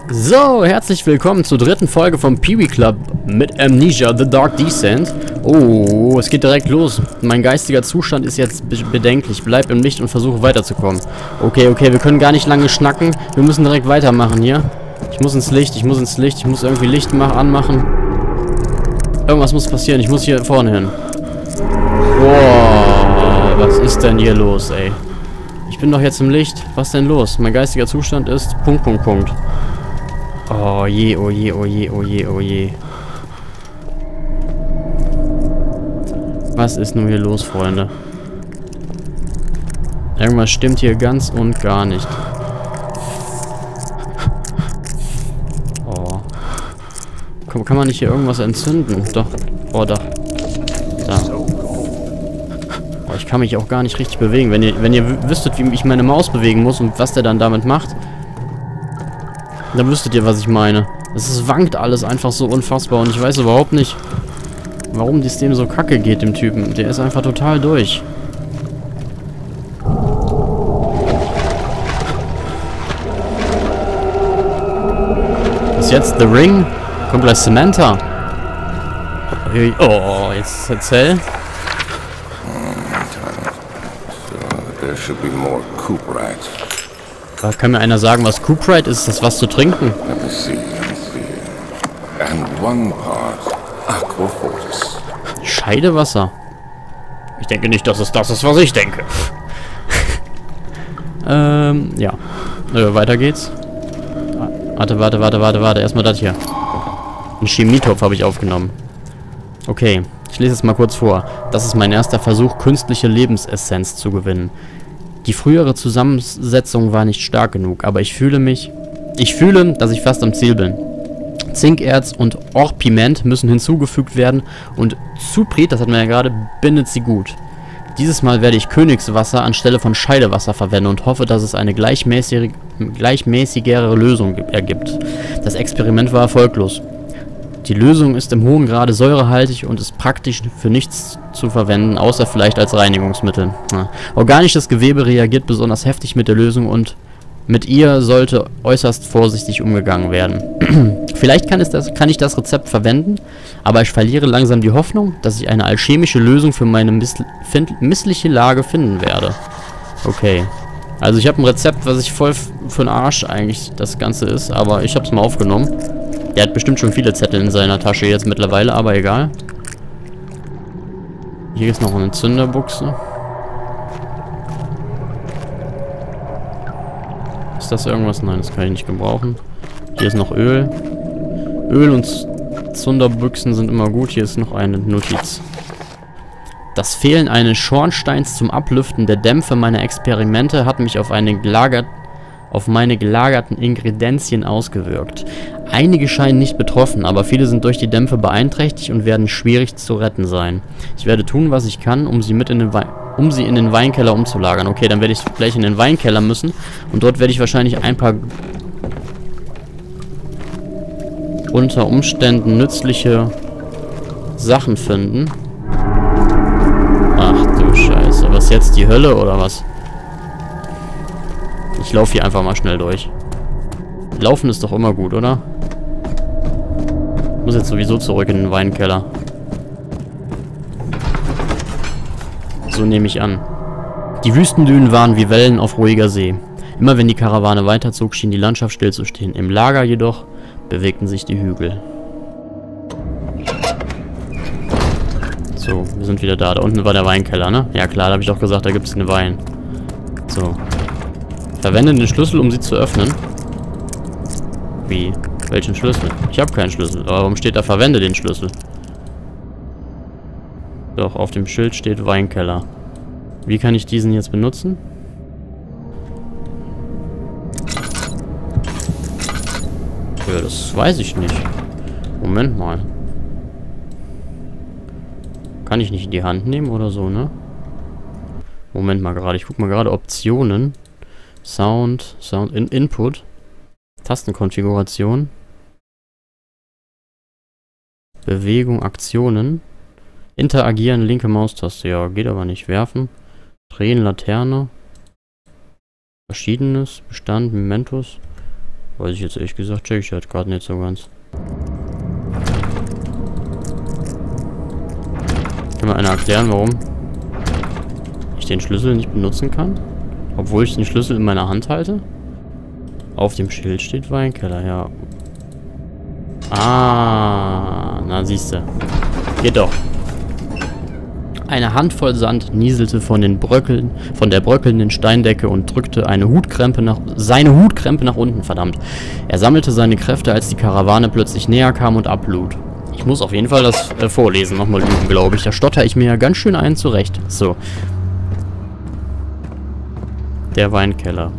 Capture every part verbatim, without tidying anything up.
So, herzlich willkommen zur dritten Folge vom Peewee Club mit Amnesia: The Dark Descent. Oh, es geht direkt los. Mein geistiger Zustand ist jetzt be bedenklich. Bleib im Licht und versuche weiterzukommen. Okay, okay, wir können gar nicht lange schnacken. Wir müssen direkt weitermachen hier. Ich muss ins Licht, ich muss ins Licht. Ich muss irgendwie Licht anmachen. Irgendwas muss passieren. Ich muss hier vorne hin. Boah, was ist denn hier los, ey? Ich bin doch jetzt im Licht. Was denn los? Mein geistiger Zustand ist... Punkt, Punkt, Punkt. Oh je, oh je, oh je, oh je, oh je. Was ist nun hier los, Freunde? Irgendwas stimmt hier ganz und gar nicht. Oh. Kann, kann man nicht hier irgendwas entzünden? Doch. Oh, da. Da. Oh, ich kann mich auch gar nicht richtig bewegen. Wenn ihr, wenn ihr wüsstet, wie ich meine Maus bewegen muss und was der dann damit macht, dann wüsstet ihr, was ich meine. Es wankt alles einfach so unfassbar und ich weiß überhaupt nicht, warum dies dem so kacke geht, dem Typen. Der ist einfach total durch. Ist jetzt The Ring? Kommt gleich Samantha. Oh, jetzt erzähl. There should be more Cooperite. Da kann mir einer sagen, was Cooperite ist? Ist das was zu trinken? Let me see, let me see. And one part Aquafortis. Scheidewasser. Ich denke nicht, dass es das ist, was ich denke. ähm, ja. Äh, weiter geht's. Warte, warte, warte, warte, warte. Erstmal das hier. Ein Chemietopf habe ich aufgenommen. Okay, ich lese es mal kurz vor. Das ist mein erster Versuch, künstliche Lebensessenz zu gewinnen. Die frühere Zusammensetzung war nicht stark genug, aber ich fühle mich... Ich fühle, dass ich fast am Ziel bin. Zinkerz und Orpiment müssen hinzugefügt werden und Zuprit, das hatten wir ja gerade, bindet sie gut. Dieses Mal werde ich Königswasser anstelle von Scheidewasser verwenden und hoffe, dass es eine gleichmäßig, gleichmäßigere Lösung ergibt. Das Experiment war erfolglos. Die Lösung ist im hohen Grade säurehaltig und ist praktisch für nichts zu verwenden, außer vielleicht als Reinigungsmittel. Ja. Organisches Gewebe reagiert besonders heftig mit der Lösung und mit ihr sollte äußerst vorsichtig umgegangen werden. Vielleicht kann, es das, kann ich das Rezept verwenden, aber ich verliere langsam die Hoffnung, dass ich eine alchemische Lösung für meine miss missliche Lage finden werde. Okay. Also ich habe ein Rezept, was ich voll für den Arsch eigentlich das Ganze ist, aber ich habe es mal aufgenommen. Der hat bestimmt schon viele Zettel in seiner Tasche jetzt mittlerweile, aber egal. Hier ist noch eine Zünderbuchse. Ist das irgendwas? Nein, das kann ich nicht gebrauchen. Hier ist noch Öl. Öl und Zunderbüchsen sind immer gut. Hier ist noch eine Notiz. Das Fehlen eines Schornsteins zum Ablüften der Dämpfe meiner Experimente hat mich auf eine gelagert auf meine gelagerten Ingredienzien ausgewirkt. Einige scheinen nicht betroffen, aber viele sind durch die Dämpfe beeinträchtigt und werden schwierig zu retten sein. Ich werde tun, was ich kann, um sie mit in den Wein, um sie in den Weinkeller umzulagern. Okay, dann werde ich gleich in den Weinkeller müssen und dort werde ich wahrscheinlich ein paar unter Umständen nützliche Sachen finden. Ach du Scheiße, was jetzt, die Hölle oder was? Ich laufe hier einfach mal schnell durch. Laufen ist doch immer gut, oder? Ich muss jetzt sowieso zurück in den Weinkeller. So nehme ich an. Die Wüstendünen waren wie Wellen auf ruhiger See. Immer wenn die Karawane weiterzog, schien die Landschaft stillzustehen. Im Lager jedoch bewegten sich die Hügel. So, wir sind wieder da. Da unten war der Weinkeller, ne? Ja klar, da habe ich doch gesagt, da gibt es eine Wein. So. Verwende den Schlüssel, um sie zu öffnen. Wie? Welchen Schlüssel? Ich habe keinen Schlüssel. Aber warum steht da, verwende den Schlüssel? Doch, auf dem Schild steht Weinkeller. Wie kann ich diesen jetzt benutzen? Ja, das weiß ich nicht. Moment mal. Kann ich nicht in die Hand nehmen oder so, ne? Moment mal gerade. Ich guck mal gerade Optionen. Sound, Sound in Input, Tastenkonfiguration, Bewegung, Aktionen, interagieren, linke Maustaste, ja, geht aber nicht, werfen, drehen, Laterne, Verschiedenes, Bestand, Mementos, Weiß ich jetzt ehrlich gesagt, check ich halt gerade nicht so ganz. Kann mir einer erklären, warum ich den Schlüssel nicht benutzen kann? Obwohl ich den Schlüssel in meiner Hand halte? Auf dem Schild steht Weinkeller, ja. Ah, na siehste. Geht doch. Eine Handvoll Sand nieselte von den Bröckeln, von der bröckelnden Steindecke und drückte eine Hutkrempe nach, seine Hutkrempe nach unten, verdammt. Er sammelte seine Kräfte, als die Karawane plötzlich näher kam und ablud. Ich muss auf jeden Fall das äh, Vorlesen nochmal üben, glaube ich. Da stotter ich mir ja ganz schön ein zurecht. So. Der Weinkeller.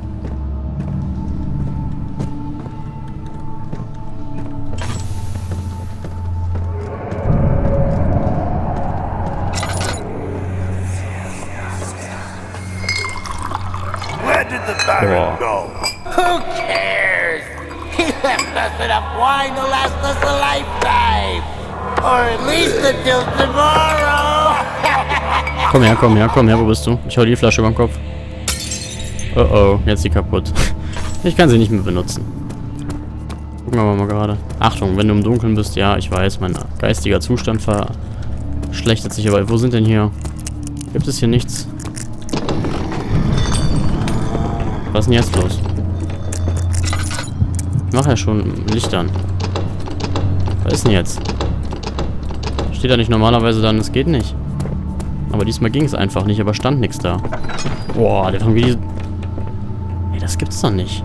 Baron go? Who cares? He left us enough wine to last us a lifetime. Or at least until tomorrow. Komm her, komm her, komm her, wo bist du? Ich hau die Flasche über den Kopf. Oh oh, jetzt ist sie kaputt. Ich kann sie nicht mehr benutzen. Gucken wir mal gerade. Achtung, wenn du im Dunkeln bist, ja, ich weiß, mein geistiger Zustand verschlechtert sich, aber wo sind denn hier? Gibt es hier nichts? Was ist denn jetzt los? Ich mache ja schon Licht an. Was ist denn jetzt? Steht da nicht normalerweise dann, es geht nicht. Aber diesmal ging es einfach nicht, aber stand nichts da. Boah, der von wie diese... Ey, das gibt's doch nicht.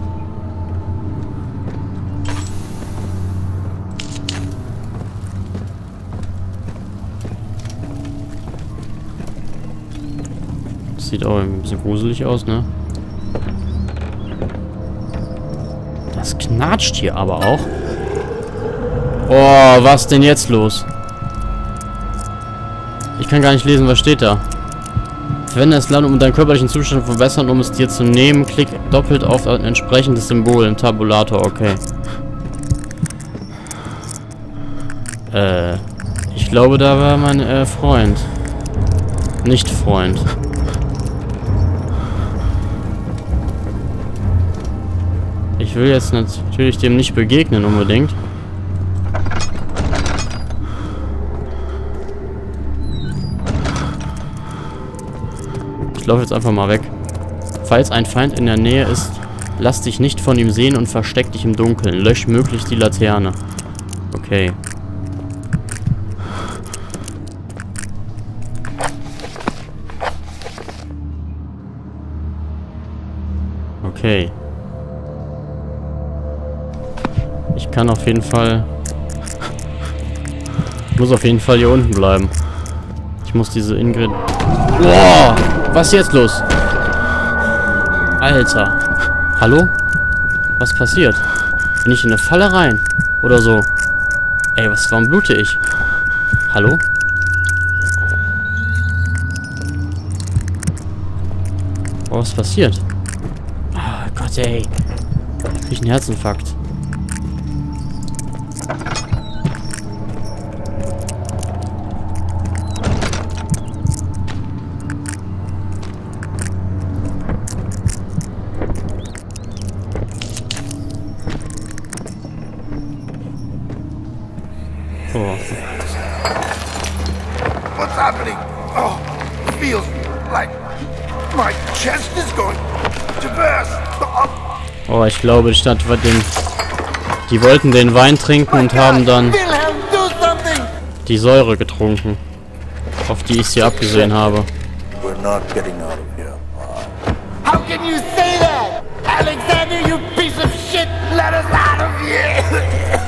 Das sieht auch ein bisschen gruselig aus, ne? Das knatscht hier aber auch. Oh, was denn jetzt los? Ich kann gar nicht lesen, was steht da. Verwende das Land, um deinen körperlichen Zustand zu verbessern, um es dir zu nehmen. Klick doppelt auf ein entsprechendes Symbol im Tabulator. Okay. Äh, ich glaube, da war mein äh, Freund. Nicht Freund. Ich will jetzt natürlich dem nicht begegnen unbedingt. Ich laufe jetzt einfach mal weg. Falls ein Feind in der Nähe ist, lass dich nicht von ihm sehen und versteck dich im Dunkeln. Lösch möglichst die Laterne. Okay. Okay. Ich kann auf jeden Fall... Ich muss auf jeden Fall hier unten bleiben. Ich muss diese Ingrid... Boah! Was ist jetzt los? Alter. Hallo? Was passiert? Bin ich in eine Falle rein? Oder so? Ey, was, warum blute ich? Hallo? Oh, was passiert? Oh Gott, ey. Ich krieg einen Herzinfarkt. Oh. What's happening? Oh, it feels like my chest is going to burst. Oh, ich glaube, die Stadt war den... Die wollten den Wein trinken und haben dann die Säure getrunken, auf die ich sie abgesehen habe. We're not getting out of here. How can you say that? Alexander, you piece of shit, let us out of here.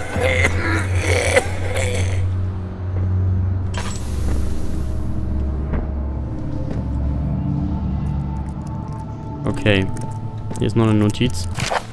Okay, hier ist noch eine Notiz.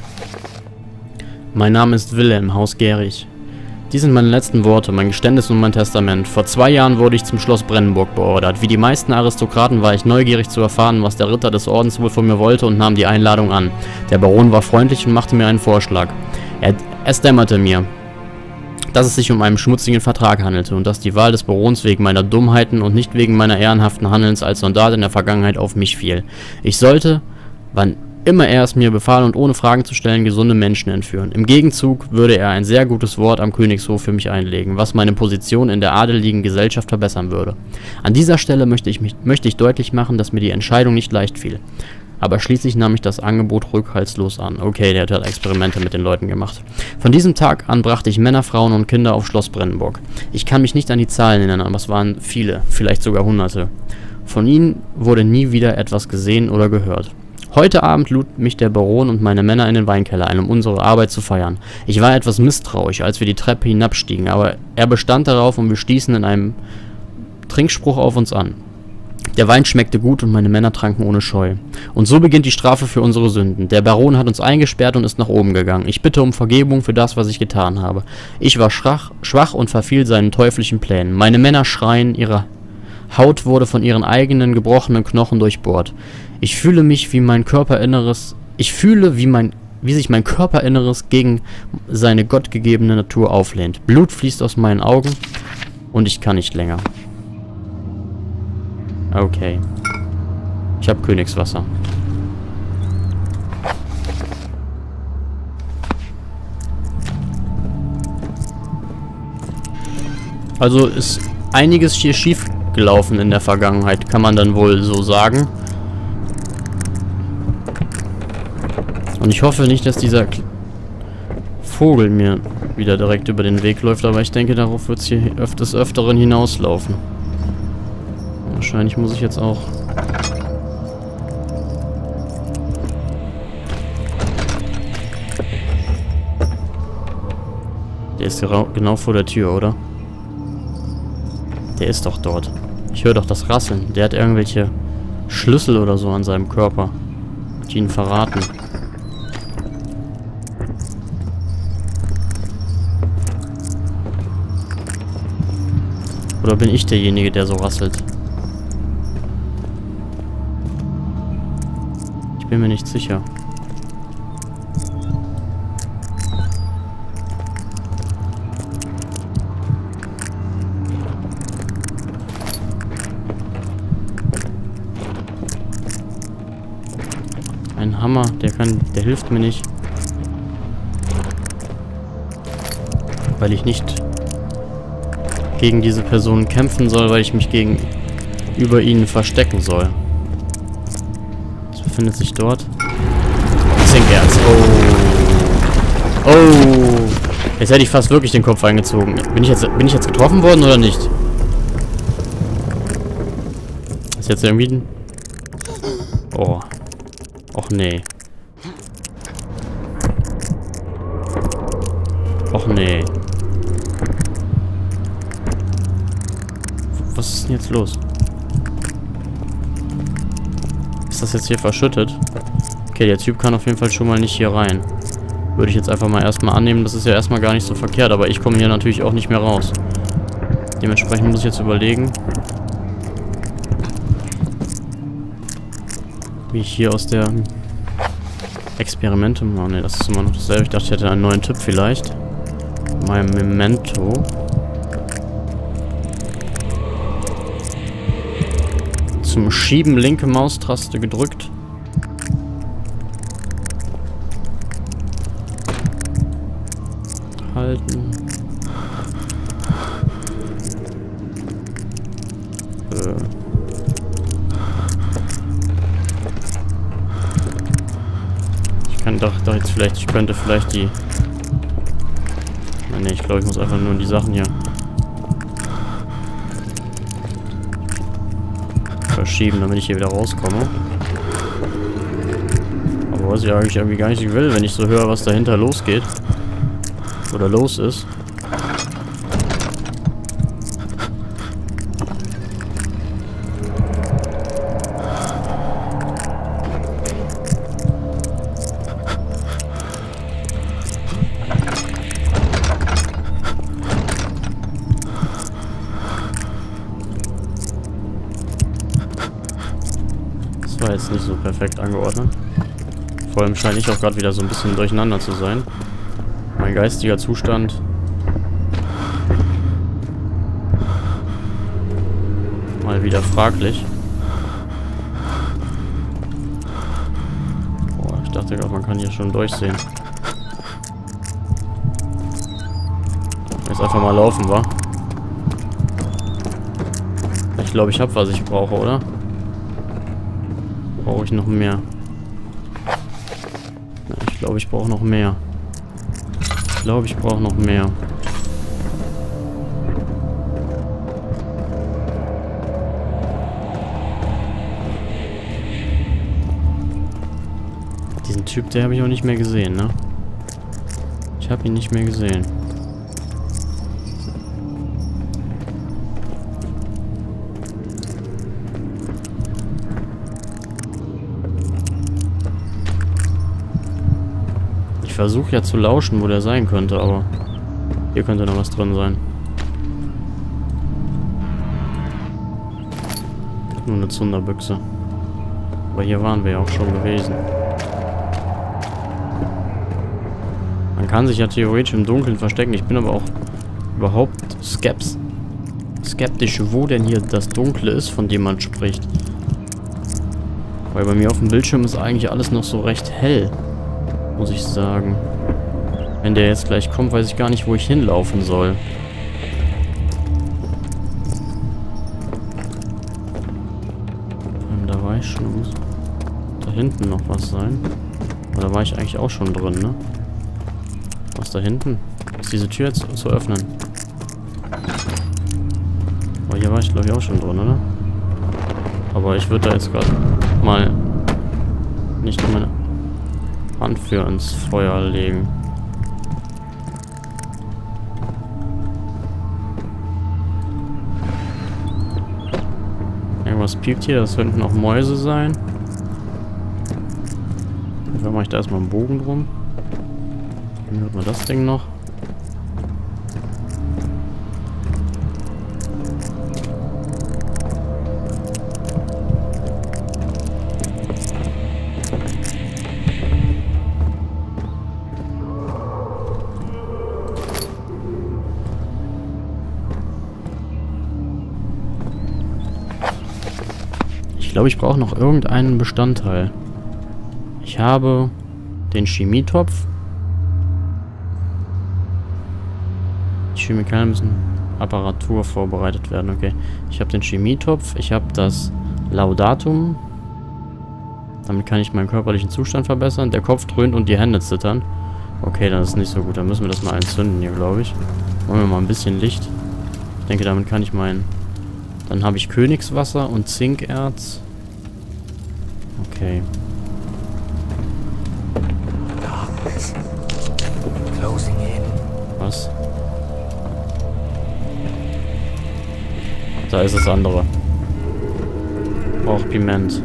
Mein Name ist Wilhelm, Haus Gehrig. Dies sind meine letzten Worte, mein Geständnis und mein Testament. Vor zwei Jahren wurde ich zum Schloss Brennenburg beordert. Wie die meisten Aristokraten war ich neugierig zu erfahren, was der Ritter des Ordens wohl von mir wollte und nahm die Einladung an. Der Baron war freundlich und machte mir einen Vorschlag. Er, es dämmerte mir, dass es sich um einen schmutzigen Vertrag handelte und dass die Wahl des Barons wegen meiner Dummheiten und nicht wegen meiner ehrenhaften Handelns als Soldat in der Vergangenheit auf mich fiel. Ich sollte, wann immer er es mir befahl und ohne Fragen zu stellen gesunde Menschen entführen. Im Gegenzug würde er ein sehr gutes Wort am Königshof für mich einlegen, was meine Position in der adeligen Gesellschaft verbessern würde. An dieser Stelle möchte ich, mich, möchte ich deutlich machen, dass mir die Entscheidung nicht leicht fiel. Aber schließlich nahm ich das Angebot rückhaltslos an. Okay, der hat halt Experimente mit den Leuten gemacht. Von diesem Tag an brachte ich Männer, Frauen und Kinder auf Schloss Brennenburg. Ich kann mich nicht an die Zahlen erinnern, aber es waren viele, vielleicht sogar Hunderte. Von ihnen wurde nie wieder etwas gesehen oder gehört. Heute Abend lud mich der Baron und meine Männer in den Weinkeller ein, um unsere Arbeit zu feiern. Ich war etwas misstrauisch, als wir die Treppe hinabstiegen, aber er bestand darauf und wir stießen in einem Trinkspruch auf uns an. Der Wein schmeckte gut und meine Männer tranken ohne Scheu. Und so beginnt die Strafe für unsere Sünden. Der Baron hat uns eingesperrt und ist nach oben gegangen. Ich bitte um Vergebung für das, was ich getan habe. Ich war schwach, schwach und verfiel seinen teuflischen Plänen. Meine Männer schreien, ihre Haut wurde von ihren eigenen gebrochenen Knochen durchbohrt. Ich fühle mich wie mein Körperinneres, ich fühle, wie mein, wie sich mein Körperinneres gegen seine gottgegebene Natur auflehnt. Blut fließt aus meinen Augen und ich kann nicht länger. Okay. Ich habe Königswasser. Also ist einiges hier schief gelaufen in der Vergangenheit, kann man dann wohl so sagen. Und ich hoffe nicht, dass dieser K Vogel mir wieder direkt über den Weg läuft, aber ich denke, darauf wird es hier öf des Öfteren hinauslaufen. Wahrscheinlich muss ich jetzt auch... Der ist genau vor der Tür, oder? Der ist doch dort. Ich höre doch das Rasseln. Der hat irgendwelche Schlüssel oder so an seinem Körper, die ihn verraten. Oder bin ich derjenige, der so rasselt? Ich bin mir nicht sicher. Ein Hammer, der kann, der hilft mir nicht. Weil ich nicht gegen diese Person kämpfen soll, weil ich mich gegenüber ihnen verstecken soll. Es befindet sich dort. Zinkerz. Oh. Oh. Jetzt hätte ich fast wirklich den Kopf eingezogen. Bin ich jetzt, bin ich jetzt getroffen worden oder nicht? Ist jetzt irgendwie ein... Oh. Och nee. Och nee. Was ist denn jetzt los? Ist das jetzt hier verschüttet? Okay, der Typ kann auf jeden Fall schon mal nicht hier rein. Würde ich jetzt einfach mal erstmal annehmen. Das ist ja erstmal gar nicht so verkehrt, aber ich komme hier natürlich auch nicht mehr raus. Dementsprechend muss ich jetzt überlegen, wie ich hier aus der Experimente... Oh ne, das ist immer noch dasselbe. Ich dachte, ich hätte einen neuen Tipp vielleicht. Mein Memento. Zum Schieben linke Maustaste gedrückt. Halten. Äh. Ich kann doch, doch jetzt vielleicht, ich könnte vielleicht die... Ne, ich glaube, ich muss einfach nur die Sachen hier verschieben, damit ich hier wieder rauskomme. Aber was ich eigentlich irgendwie gar nicht will, wenn ich so höre, was dahinter losgeht. Oder los ist. War jetzt nicht so perfekt angeordnet. Vor allem scheine ich auch gerade wieder so ein bisschen durcheinander zu sein. Mein geistiger Zustand. Mal wieder fraglich. Boah. dachte gerade, man kann hier schon durchsehen. Jetzt einfach mal laufen, wa? Ich glaube, ich habe, was ich brauche, oder? Brauche ich noch mehr? Ja, ich glaube, ich brauche noch mehr. Ich glaube, ich brauche noch mehr. Diesen Typ, der habe ich auch nicht mehr gesehen, ne? Ich habe ihn nicht mehr gesehen. Ich versuche ja zu lauschen, wo der sein könnte, aber hier könnte noch was drin sein. Nur eine Zunderbüchse. Aber hier waren wir ja auch schon gewesen. Man kann sich ja theoretisch im Dunkeln verstecken. Ich bin aber auch überhaupt skeps skeptisch, wo denn hier das Dunkle ist, von dem man spricht. Weil bei mir auf dem Bildschirm ist eigentlich alles noch so recht hell. Muss ich sagen. Wenn der jetzt gleich kommt, weiß ich gar nicht, wo ich hinlaufen soll. Und da war ich schon. Muss da hinten noch was sein. Aber da war ich eigentlich auch schon drin, ne? Was da hinten? Ist diese Tür jetzt zu öffnen? Aber hier war ich, glaube ich, auch schon drin, oder? Aber ich würde da jetzt gerade mal nicht meine Hand für ins Feuer legen. Irgendwas piept hier, das könnten auch Mäuse sein. Dann mache ich da erstmal einen Bogen drum. Dann hört man das Ding noch. Ich glaube, ich brauche noch irgendeinen Bestandteil. Ich habe den Chemietopf. Die Chemikalien müssen Apparatur vorbereitet werden. Okay. Ich habe den Chemietopf. Ich habe das Laudatum. Damit kann ich meinen körperlichen Zustand verbessern. Der Kopf dröhnt und die Hände zittern. Okay, das ist nicht so gut. Dann müssen wir das mal entzünden hier, glaube ich. Machen wir mal ein bisschen Licht. Ich denke, damit kann ich meinen... Dann habe ich Königswasser und Zinkerz. Okay. Was? Da ist das andere. Braucht Piment.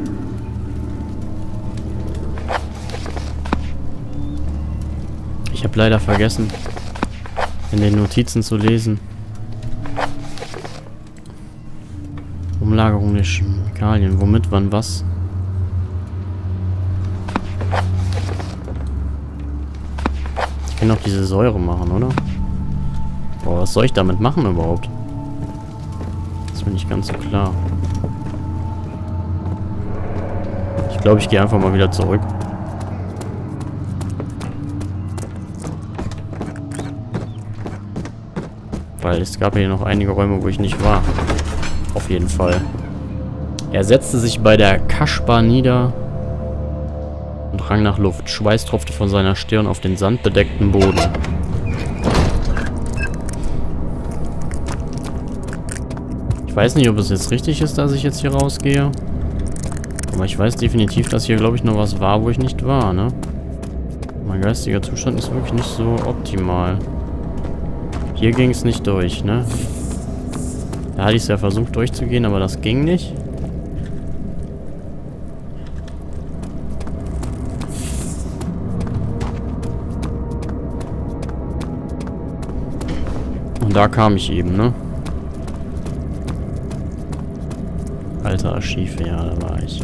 Ich habe leider vergessen, in den Notizen zu lesen. Umlagerung der Chemikalien. Womit, wann, was? Ich kann auch diese Säure machen, oder? Boah, was soll ich damit machen überhaupt? Das ist mir nicht ganz so klar. Ich glaube, ich gehe einfach mal wieder zurück. Weil es gab hier noch einige Räume, wo ich nicht war. Auf jeden Fall. Er setzte sich bei der Kaschba nieder und rang nach Luft. Schweiß tropfte von seiner Stirn auf den sandbedeckten Boden. Ich weiß nicht, ob es jetzt richtig ist, dass ich jetzt hier rausgehe. Aber ich weiß definitiv, dass hier, glaube ich, noch was war, wo ich nicht war, ne? Mein geistiger Zustand ist wirklich nicht so optimal. Hier ging es nicht durch, ne? Da hatte ich es ja versucht durchzugehen, aber das ging nicht. Und da kam ich eben, ne? Alter Archive, ja, da war ich.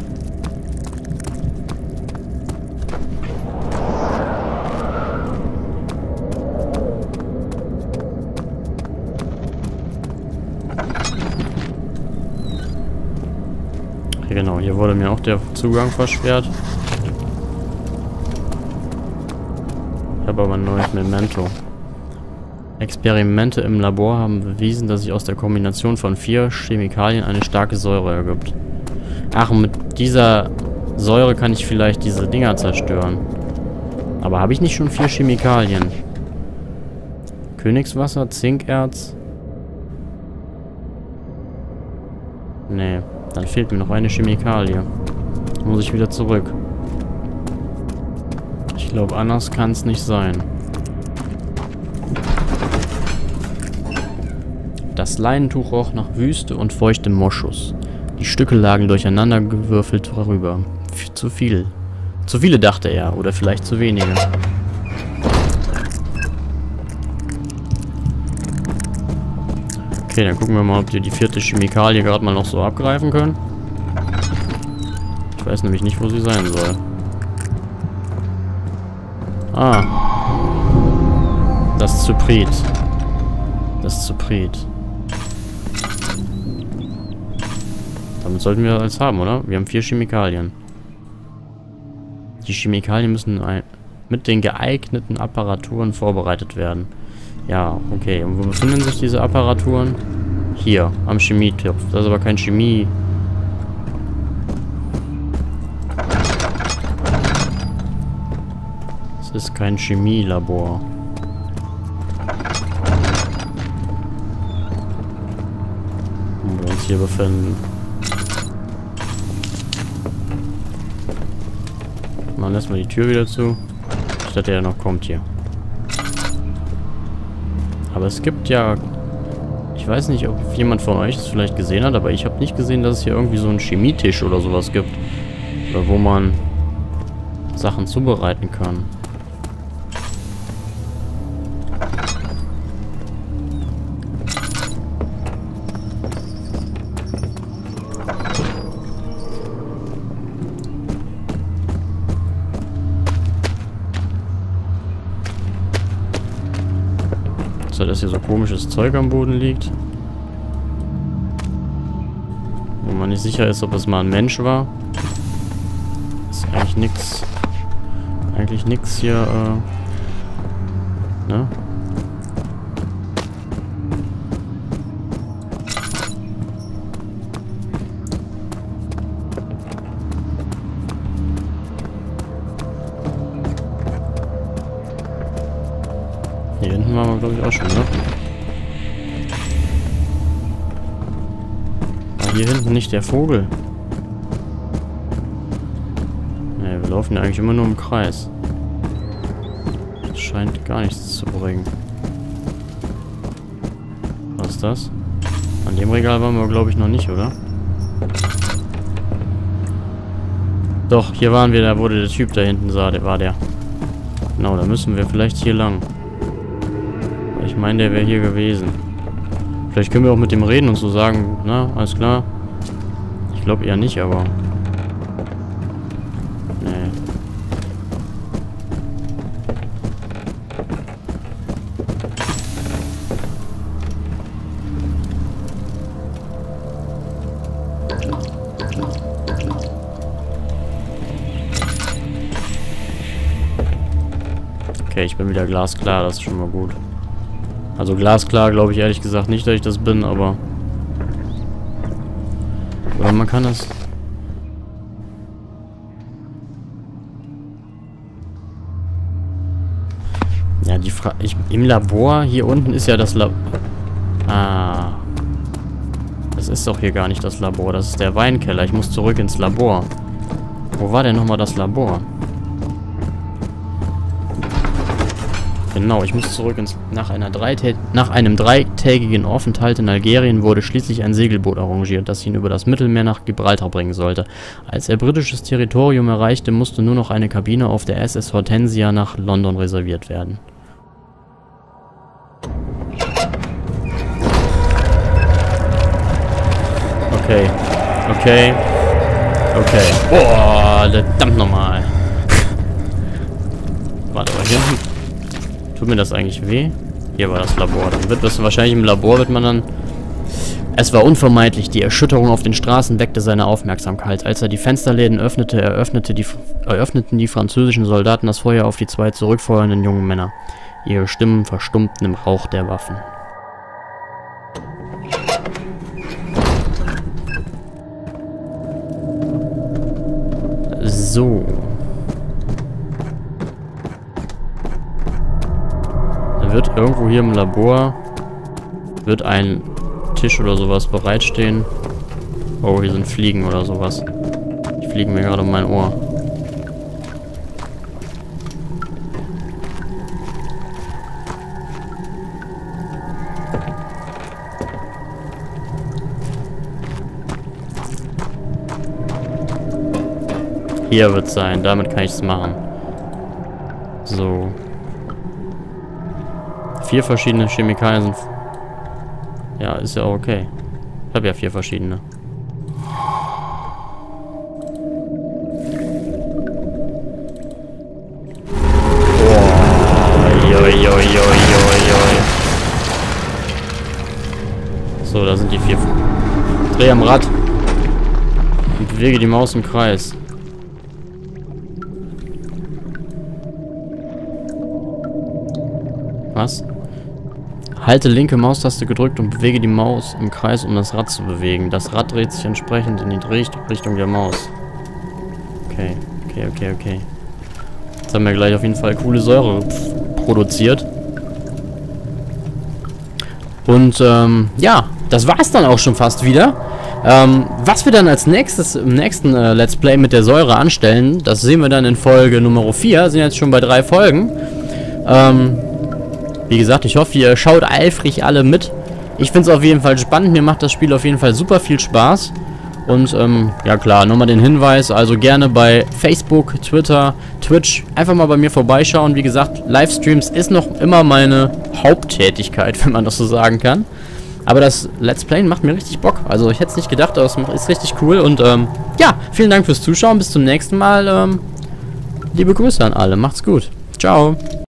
Genau, hier wurde mir auch der Zugang versperrt. habe aber ein neues Memento. Experimente im Labor haben bewiesen, dass sich aus der Kombination von vier Chemikalien eine starke Säure ergibt. Ach, und mit dieser Säure kann ich vielleicht diese Dinger zerstören. Aber habe ich nicht schon vier Chemikalien? Königswasser, Zinkerz. Nee, dann fehlt mir noch eine Chemikalie. Dann muss ich wieder zurück. Ich glaube, anders kann es nicht sein. Das Leinentuch roch nach Wüste und feuchtem Moschus. Die Stücke lagen durcheinander gewürfelt darüber. F- zu viel. Zu viele, dachte er, oder vielleicht zu wenige. Okay, dann gucken wir mal, ob wir die vierte Chemikalie gerade mal noch so abgreifen können. Ich weiß nämlich nicht, wo sie sein soll. Ah. Das Zyprit. Das Zyprit. Damit sollten wir alles haben, oder? Wir haben vier Chemikalien. Die Chemikalien müssen ein mit den geeigneten Apparaturen vorbereitet werden. Ja, okay. Und wo befinden sich diese Apparaturen? Hier, am Chemietopf. Das ist aber kein Chemie... Das ist kein Chemielabor. Wo wir uns hier befinden. Dann lassen wir die Tür wieder zu. Ich dachte, er noch kommt hier. Aber es gibt ja... Ich weiß nicht, ob jemand von euch es vielleicht gesehen hat, aber ich habe nicht gesehen, dass es hier irgendwie so einen Chemietisch oder sowas gibt. Oder wo man Sachen zubereiten kann. So, dass hier so komisches Zeug am Boden liegt. Wo man nicht sicher ist, ob es mal ein Mensch war. Ist eigentlich nix. Eigentlich nix hier, äh. Ne? Hier hinten waren wir, glaube ich, auch schon, ne? War hier hinten nicht der Vogel? Ne, wir laufen ja eigentlich immer nur im Kreis. Das scheint gar nichts zu bringen. Was ist das? An dem Regal waren wir, glaube ich, noch nicht, oder? Doch, hier waren wir, da wurde der Typ da hinten sah, der war der. Genau, da müssen wir vielleicht hier lang. Ich meine, der wäre hier gewesen. Vielleicht können wir auch mit dem reden und so sagen, na, alles klar. Ich glaube eher nicht, aber... Nee. Okay, ich bin wieder glasklar, das ist schon mal gut. Also glasklar glaube ich ehrlich gesagt nicht, dass ich das bin, aber... Oder man kann das... Ja, die Frage... Im Labor, hier unten ist ja das Labor... Ah... Das ist doch hier gar nicht das Labor, das ist der Weinkeller. Ich muss zurück ins Labor. Wo war denn nochmal das Labor? Genau, ich muss zurück ins... Nach, einer Dreitä nach einem dreitägigen Aufenthalt in Algerien wurde schließlich ein Segelboot arrangiert, das ihn über das Mittelmeer nach Gibraltar bringen sollte. Als er britisches Territorium erreichte, musste nur noch eine Kabine auf der S S Hortensia nach London reserviert werden. Okay. Okay. Okay. Boah, verdammt nochmal. Warte mal, hier hinten... Tut mir das eigentlich weh? Hier war das Labor. Dann wird das wahrscheinlich im Labor wird man dann Es war unvermeidlich, die Erschütterung auf den Straßen weckte seine Aufmerksamkeit. Als er die Fensterläden öffnete, eröffnete die, eröffneten die französischen Soldaten das Feuer auf die zwei zurückfeuernden jungen Männer. Ihre Stimmen verstummten im Rauch der Waffen. So. Da wird irgendwo hier im Labor wird ein Tisch oder sowas bereitstehen. Oh, hier sind Fliegen oder sowas. Die fliegen mir gerade um mein Ohr. Hier wird es sein, damit kann ich es machen. So. Vier verschiedene Chemikalien sind... Ja, ist ja auch okay. Ich habe ja vier verschiedene. Boah. Joi, joi, joi, joi. So, da sind die vier. Dreh am Rad. Und bewege die Maus im Kreis. Was? Halte linke Maustaste gedrückt und bewege die Maus im Kreis, um das Rad zu bewegen. Das Rad dreht sich entsprechend in die Drehrichtung der Maus. Okay, okay, okay, okay. Jetzt haben wir gleich auf jeden Fall coole Säure produziert. Und, ähm, ja, das war's dann auch schon fast wieder. Ähm, was wir dann als nächstes im nächsten äh, Let's Play mit der Säure anstellen, das sehen wir dann in Folge Nummer vier. Sind jetzt schon bei drei Folgen. Ähm... Wie gesagt, ich hoffe, ihr schaut eifrig alle mit. Ich finde es auf jeden Fall spannend. Mir macht das Spiel auf jeden Fall super viel Spaß. Und, ähm, ja klar, nochmal den Hinweis. Also gerne bei Facebook, Twitter, Twitch einfach mal bei mir vorbeischauen. Wie gesagt, Livestreams ist noch immer meine Haupttätigkeit, wenn man das so sagen kann. Aber das Let's Playen macht mir richtig Bock. Also ich hätte es nicht gedacht, aber es ist richtig cool. Und, ähm, ja, vielen Dank fürs Zuschauen. Bis zum nächsten Mal. Ähm, liebe Grüße an alle. Macht's gut. Ciao.